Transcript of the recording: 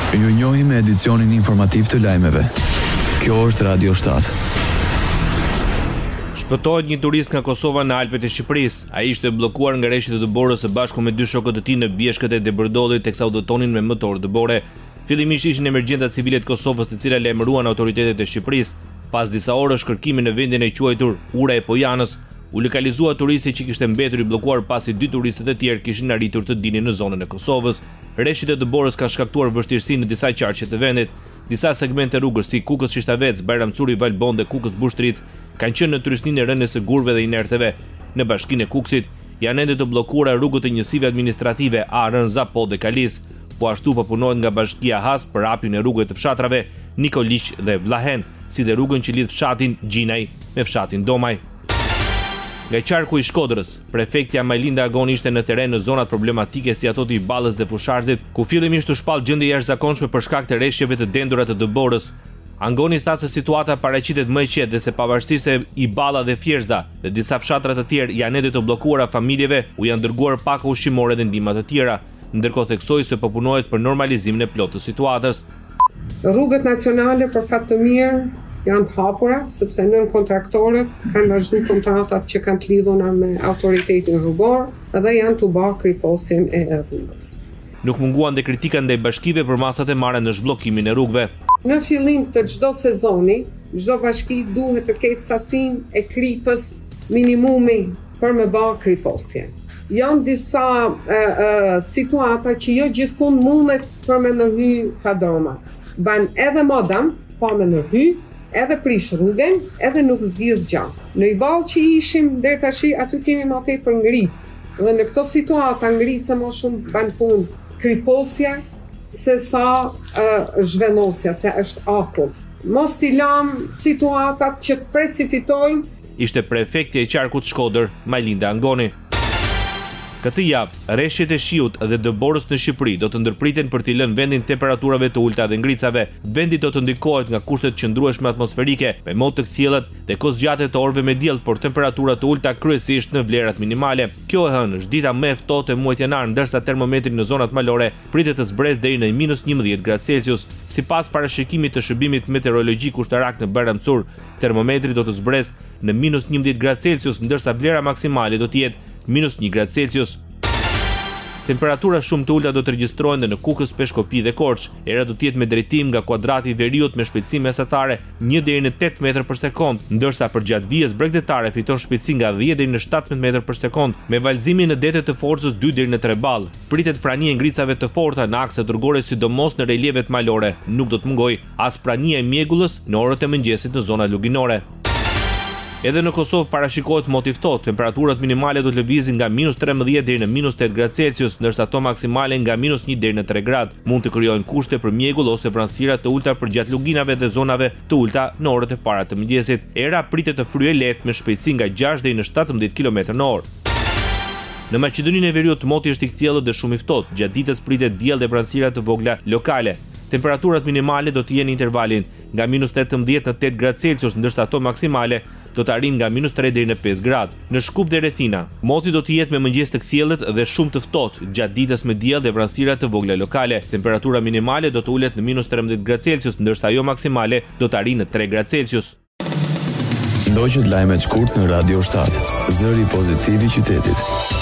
Ju njohim me edicionin informativ të lajmeve. Kjo është Radio 7. Shpëtohet një turist nga Kosova në Alpet e Shqipërisë. Ai ishte bllokuar nga rreshtit e dëborës së bashku me 2 shokët e tij në bjeshkët e Debërdollit teksa udhëtonin me motor dëbore. Fillimisht ishin emergjenta civile të Kosovës, të cilat lajmëruan autoritetet e Shqipërisë. Pas disa orësh kërkimi në vendin e quajtur Ura e Pojanës, u lokalizua turisti që kishte mbetur i bllokuar pasi 2 turistët e tjerë kishin arritur të dinin në zonën e Kosovës. Rreshtit e dëborës kanë shkaktuar vështirësi në disa qarqe të vendit. Disa segmente rrugës si Kukës Shishtavec, Bajramcuri, Valbon dhe Kukës Bushtric kanë qenë në tryshninë e rënies së gurëve dhe inerteve. Në bashkinë e Kukësit janë ende të bllokuara rrugët e njësive administrative Arën, Zapol dhe Kalis. Po ashtu po punohet nga Bashkia Has për hapjen e rrugëve të fshatrave Nikoliq dhe Vlahen, si dhe rrugën që lidh fshatin Gjinaj me fshatin Domaj. Nga qarku i Shkodrës, prefektja Majlinda Agoni ishte në teren në zonat problematike si ato të Iballës dhe Fusharzit, ku fillimisht u shpall gjendje jashtëzakonshme për shkak të rreshjeve të dendura të dëborës. Angoni tha se situata paraqitet më e qetë dhe se pavarësisht se Iballa dhe Fjerza dhe disa fshatra të tjerë janë ende të bllokuara familjeve, u janë dërguar paka ushqimore dhe ndihma të tjera, ndërkohë theksoi se po punohet për normalizimin e plotë të situatës. Rrugët nacionale për fat të mirë janë të hapura, sepse nën kontraktorët kanë vazhduar kontratat që kanë të lidhura me autoritetin rrugor dhe janë të bërë kriposjen e rrugës. Nuk munguan dhe kritika ndaj bashkive për masat e marrë në zhbllokimin e rrugëve. Në fillim të çdo sezoni, çdo bashki duhet të ketë sasinë e kripës minimumi për me bërë kriposje. Janë disa situata që jo gjithkund mundet për me nëhy kadroma. Ban edhe modam, pa me nëhy, edhe prish rrugën, edhe nuk zgjidh gjë. Në Iballë që ishim deri tash aty kemi më tepër ngric. Dhe në këto situata ngrica më shumë ban punë kriposja se sa zhvendosja, se është akull. Mos t'i lam situatat që të precipitojnë. Ishte prefektja e qarkut Shkodër, Majlinda Angoni. Këtë javë, rreshtet e shiut dhe dëborës në Shqipëri do të ndërpriten për t'i lënë vendin temperaturave të ulta dhe ngricave. Vendi do të ndikohet nga kushtet qëndrueshme atmosferike, me mod të kthjellët dhe kozgjate të orëve me diell, por temperatura të ulta kryesisht në vlerat minimale. Kjo e hënë është dita më e ftohtë e muajit janar, ndërsa termometri në zonat malore pritet të zbresë deri në -11 gradë Celsius. Sipas parashikimit të shërbimit meteorologjik ushtarak në Bajramcur, termometri do të zbresë në -11 gradë Celsius, ndërsa vlera maksimale do të jetë -1 gradë Celsius. Temperatura shumë të ulta do të regjistrohen dhe në Kukës, Peshkopi dhe Korçë. Era do të jetë me drejtim nga kuadrati i veriut me shpejtësi mesatare 1 deri në 8 metër për sekond, ndërsa për gjatë vijës bregdetare fiton shpejtësi nga 10 deri në 17 metër për sekond, me valëzimi në detet të forcës 2 deri në 3 ball. Pritet prania e ngricave të forta në akset rrugore, sidomos në relievet malore. Nuk do të mungojë as prania e mjegullës në orët e mëngjesit në zonat luginore. Edhe në Kosovë parashikohet mot i ftohtë, temperaturat minimale do të lëvizin nga -13 deri në -8 gradë Celsius, ndërsa ato maksimale nga -1 deri në 3 gradë. Mund të krijojnë kushte për mjegull ose vranësira të ulta për gjatë luginave dhe zonave të ulta në orët e para të mëngjesit. Era pritet të fryejë lehtë me shpejtësi nga 6 deri në 17 km/h. Në Maqedoninë e Veriut moti është i kthjellët dhe shumë i ftohtë. Gjatë ditës pritet diell dhe vranësira të vogla lokale. Temperaturat minimale do të jenë intervalin nga -18 në 8 gradë Celsius, ndërsa ato maksimale do të arrijnë nga -3 deri në 5 gradë. Në Shkup dhe rrethina, moti do të jetë me mëngjes të kthjellët dhe shumë të ftohtë, gjatë ditës me diell dhe vranësira të vogla lokale. Temperatura minimale do të ulet në -13 gradë Celsius, ndërsa ajo maksimale do të arrijë në 3 gradë Celsius. Ndoqët lajmet shkurt në Radio 7, zëri pozitiv i qytetit.